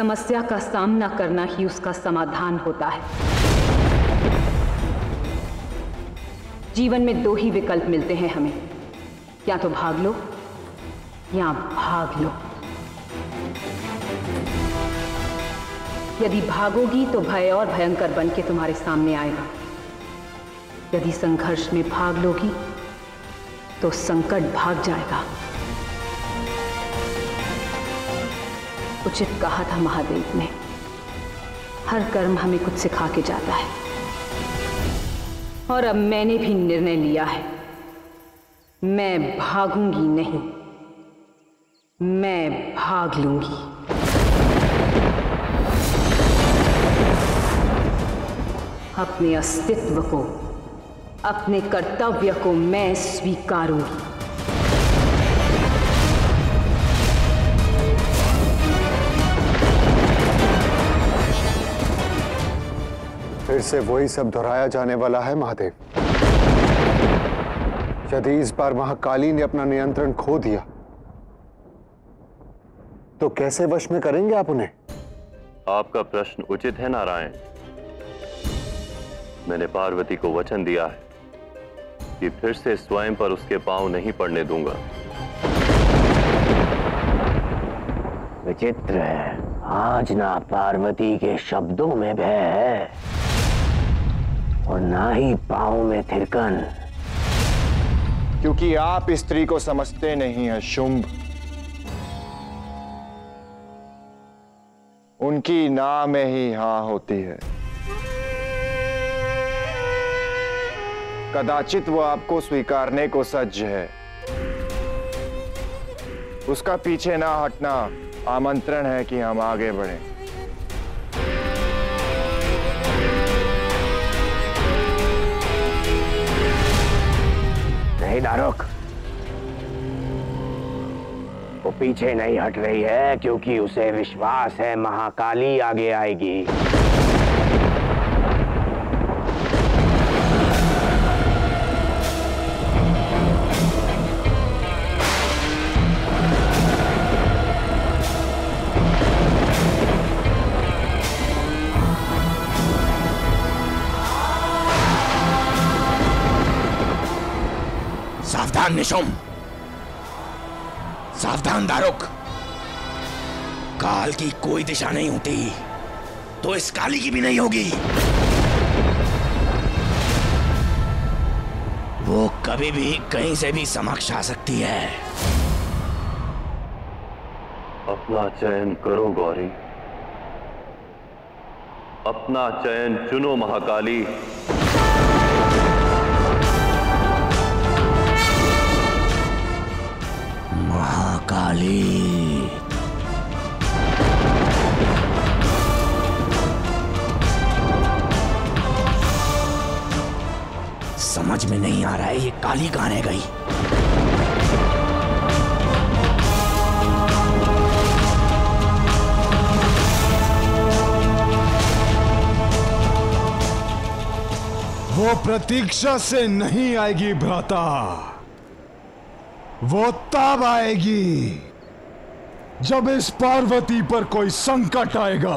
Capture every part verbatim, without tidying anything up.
समस्या का सामना करना ही उसका समाधान होता है। जीवन में दो ही विकल्प मिलते हैं हमें, या तो भाग लो या भाग लो। यदि भागोगी तो भय और भयंकर बन के तुम्हारे सामने आएगा। यदि संघर्ष में भाग लोगी तो संकट भाग जाएगा। उचित कहा था महादेव ने, हर कर्म हमें कुछ सिखा के जाता है। और अब मैंने भी निर्णय लिया है, मैं भागूंगी नहीं, मैं भाग लूंगी। अपने अस्तित्व को, अपने कर्तव्य को मैं स्वीकारूंगी। फिर से वही सब दोहराया जाने वाला है महादेव। यदि इस बार महाकाली ने अपना नियंत्रण खो दिया तो कैसे वश में करेंगे आप उन्हें? आपका प्रश्न उचित है नारायण। मैंने पार्वती को वचन दिया है कि फिर से स्वयं पर उसके पांव नहीं पड़ने दूंगा। विचित्र है, आज ना पार्वती के शब्दों में भय है और ना ही पांव में थिरकन। क्योंकि आप स्त्री को समझते नहीं हैं शुंभ। उनकी ना में ही हां होती है। कदाचित वो आपको स्वीकारने को सज्ज है। उसका पीछे ना हटना आमंत्रण है कि हम आगे बढ़ें। नहीं दारुक, वो पीछे नहीं हट रही है क्योंकि उसे विश्वास है महाकाली आगे आएगी। सावधान निशुंभ, सावधान दारुक। काल की कोई दिशा नहीं होती तो इस काली की भी नहीं होगी। वो कभी भी कहीं से भी समक्ष आ सकती है। अपना चयन करो गौरी, अपना चयन चुनो महाकाली। महाकाली, समझ में नहीं आ रहा है ये काली कहां रह गई। वो प्रतीक्षा से नहीं आएगी भ्राता, वो तब आएगी जब इस पार्वती पर कोई संकट आएगा।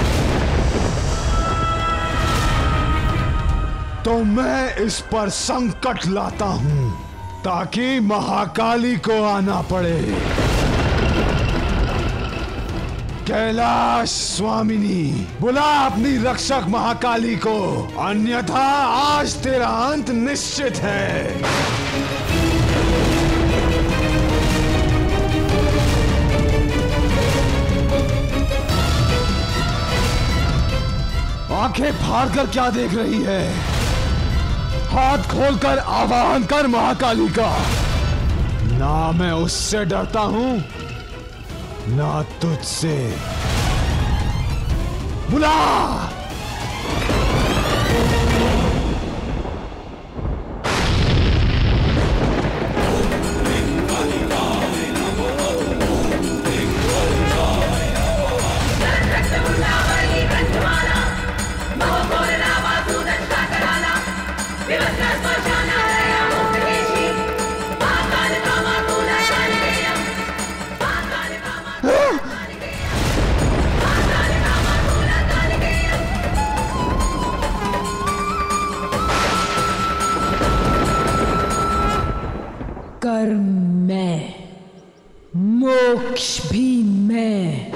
तो मैं इस पर संकट लाता हूं ताकि महाकाली को आना पड़े। कैलाश स्वामिनी, बुला अपनी रक्षक महाकाली को, अन्यथा आज तेरा अंत निश्चित है। आंखें फाड़ कर क्या देख रही है? हाथ खोलकर आवाहन कर महाकाली का। ना मैं उससे डरता हूं, ना तुझसे। बुला। कर्म मैं, मोक्ष भी मैं।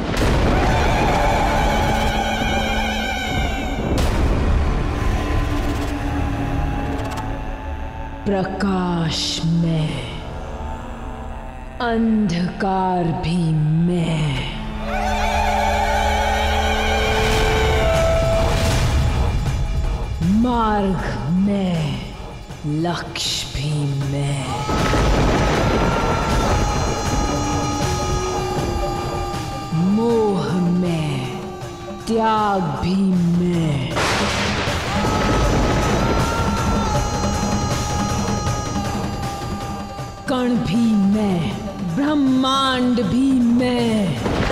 प्रकाश मैं, अंधकार भी मैं। मार्ग मैं, लक्ष्य भी मैं। मोह मैं, त्याग भी मैं। कण भी मैं, ब्रह्मांड भी मैं।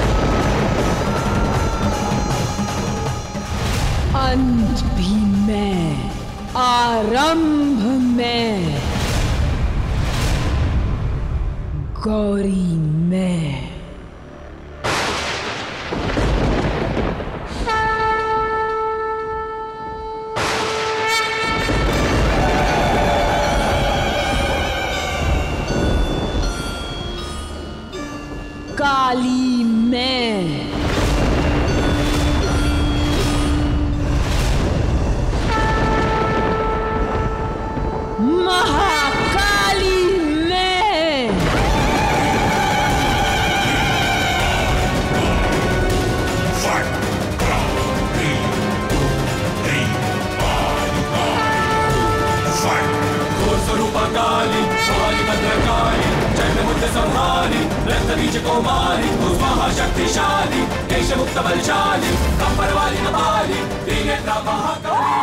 अंत भी मैं, आरंभ मैं। गौरी मैं। काली मैं। महाकाली मैं। स्वरूपा काली, काली भद्रकाली, चंड मुद्द संहारी, रक्त बीज कौमारी, स्वाहा शक्तिशाली, देश मुक्त बलशाली, कंपर वाली कपाली, त्रिनेत्रा महाकाली।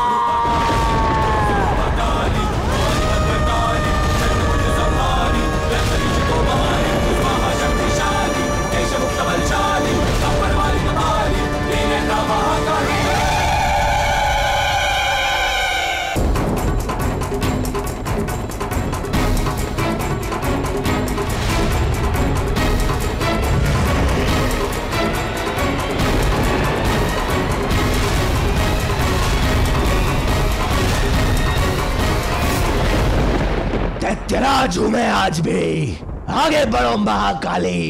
दैत्यराज हूं मैं आज भी, आगे बढ़ो महाकाली।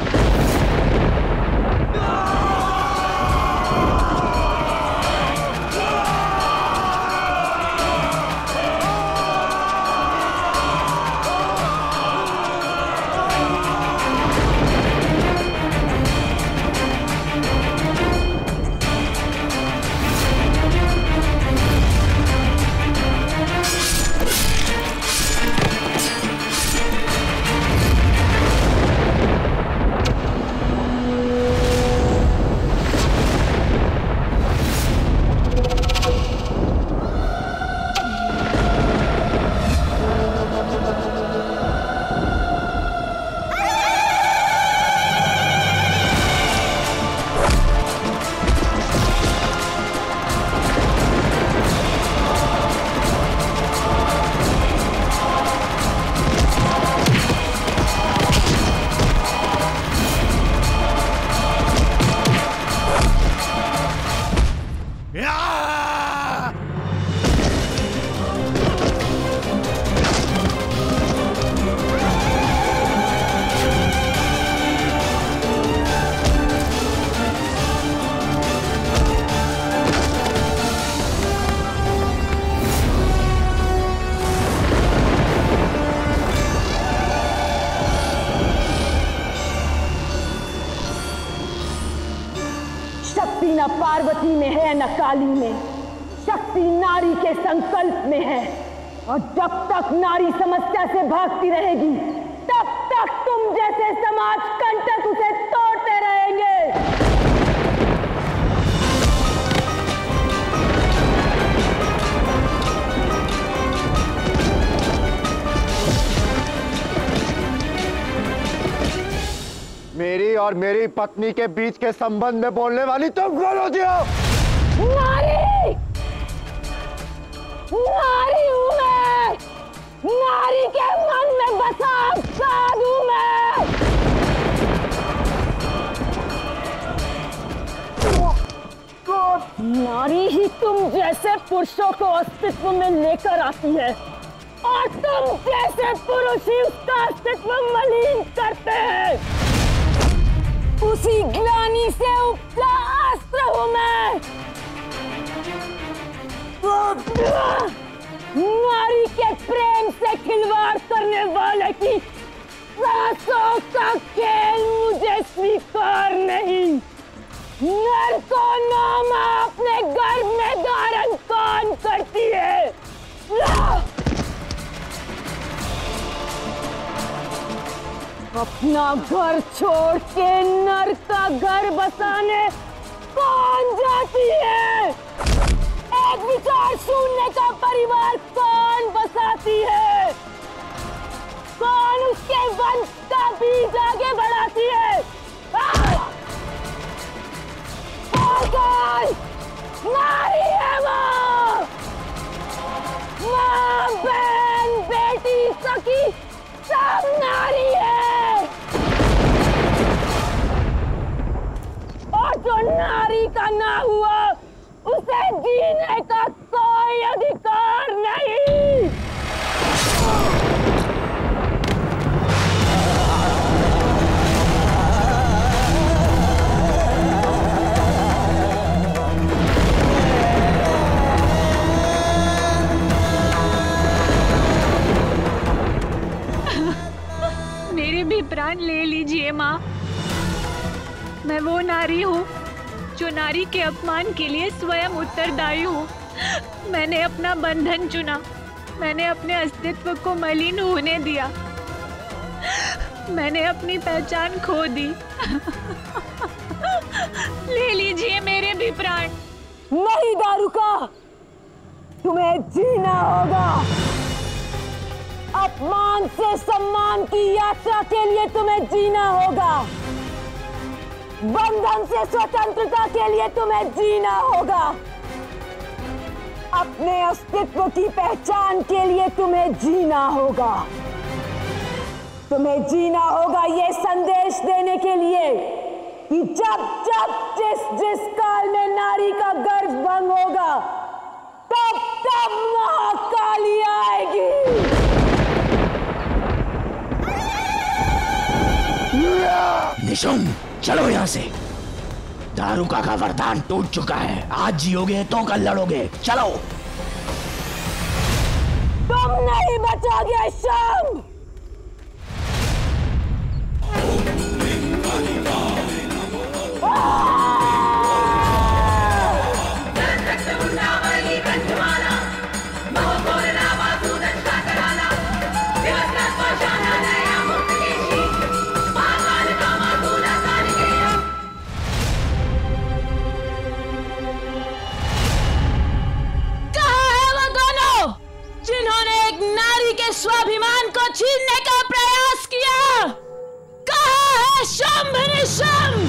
न पार्वती में है न काली में, शक्ति नारी के संकल्प में है। और जब तक नारी समस्या से भागती रहेगी, तब तक तुम जैसे समाज कंटक उसे तोड़ते रहेंगे। मेरी और मेरी पत्नी के बीच के संबंध में बोलने वाली तुम कौन होती हो? नारी! नारी हूं मैं! नारी के मन में बसा साधु मैं! नारी ही तुम जैसे पुरुषों को अस्तित्व में लेकर आती है और तुम जैसे पुरुष ही उसका अस्तित्व मलिन करते हैं। उसी ग्लानि से उपजा अस्त्र हूं मैं। नारी के प्रेम से खिलवाड़ करने वाले की सांसों का खेल मुझे स्वीकार नहीं। नर को नामा अपने गर्भ में धारण कौन करती है? अपना घर छोड़ के नर का घर बसाने कौन जाती है? एक विचार शून्य का परिवार कौन बसाती है? कौन उसके वंश का बीज आगे बढ़ाती है? कौन? नारी है वो। माँ, बहन, बेटी, सखी सब नारी है। और जो नारी का ना हुआ उसे जीने का कोई अधिकार नहीं। मेरे भी प्राण ले लीजिए माँ। मैं वो नारी हूँ जो नारी के अपमान के लिए स्वयं उत्तरदायी हूँ। मैंने अपना बंधन चुना, मैंने अपने अस्तित्व को मलिन होने दिया, मैंने अपनी पहचान खो दी। ले लीजिए मेरे भी प्राण। नहीं दारुका, तुम्हें जीना होगा। अपमान से सम्मान की यात्रा के लिए तुम्हें जीना होगा। बंधन से स्वतंत्रता के लिए तुम्हें जीना होगा। अपने अस्तित्व की पहचान के लिए तुम्हें जीना होगा। तुम्हें जीना होगा ये संदेश देने के लिए कि जब जब जिस जिस काल में नारी का गर्भ भंग होगा तब तब महाकाली आएगी। निशुंभ, चलो यहाँ से। दारुका का वरदान टूट चुका है। आज जियोगे तो कल लड़ोगे। चलो। तुम नहीं बचोगे शंभ। स्वाभिमान को छीनने का प्रयास किया। कहाँ है शंभ निशंभ?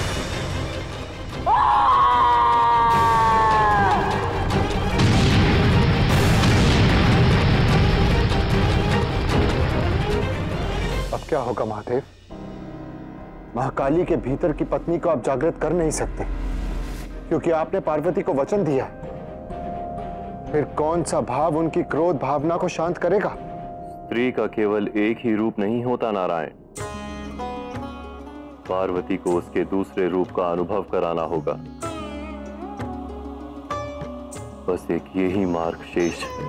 अब क्या होगा महादेव? महाकाली के भीतर की पत्नी को आप जागृत कर नहीं सकते क्योंकि आपने पार्वती को वचन दिया है। फिर कौन सा भाव उनकी क्रोध भावना को शांत करेगा? स्त्री का केवल एक ही रूप नहीं होता नारायण। पार्वती को उसके दूसरे रूप का अनुभव कराना होगा। बस एक यही मार्ग शेष है।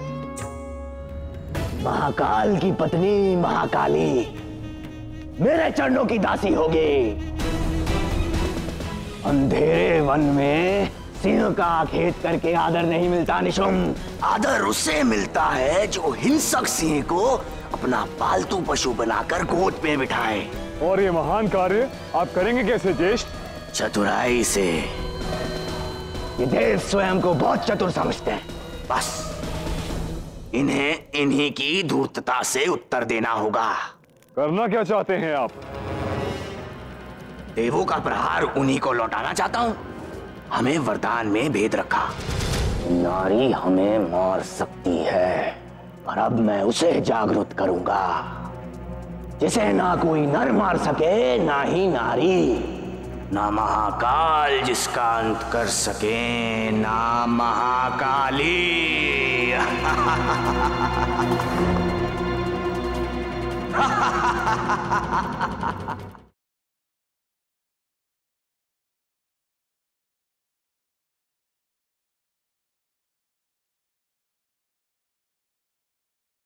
महाकाल की पत्नी महाकाली मेरे चरणों की दासी होगी। अंधेरे वन में सिंह का खेत करके आदर नहीं मिलता निशुंभ। आदर उससे मिलता है जो हिंसक सिंह को अपना पालतू पशु बनाकर गोद में बिठाए। और ये महान कार्य आप करेंगे कैसे ज्येष्ठ? चतुराई से। ये देव स्वयं को बहुत चतुर समझते हैं। बस इन्हें इन्हीं की धूर्तता से उत्तर देना होगा। करना क्या चाहते हैं आप? देवों का प्रहार उन्हीं को लौटाना चाहता हूं। हमें वरदान में भेद रखा। नारी हमें मार सकती है पर अब मैं उसे जागृत करूंगा जिसे ना कोई नर मार सके ना ही नारी। ना महाकाल जिसका अंत कर सके, ना महाकाली।